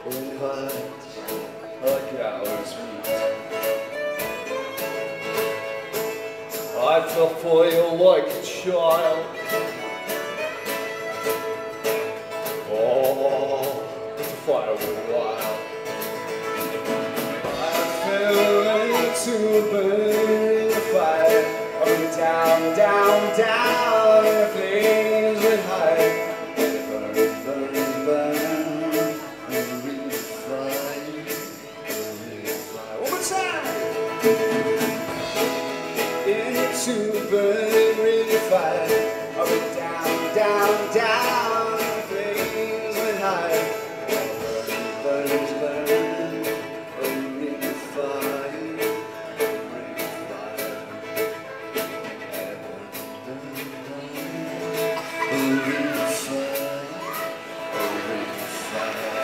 in height, like ours meet. I fell for you like a child. Oh, but the fire went wild. I fell into a burning fire. I went down, down, down, and the flames went high. Burn, burn, burn, and we fly, one more time. Into a burning fire. I went down, down, down, and the flames went high. Burn, burn, burn, and we fly. Fire.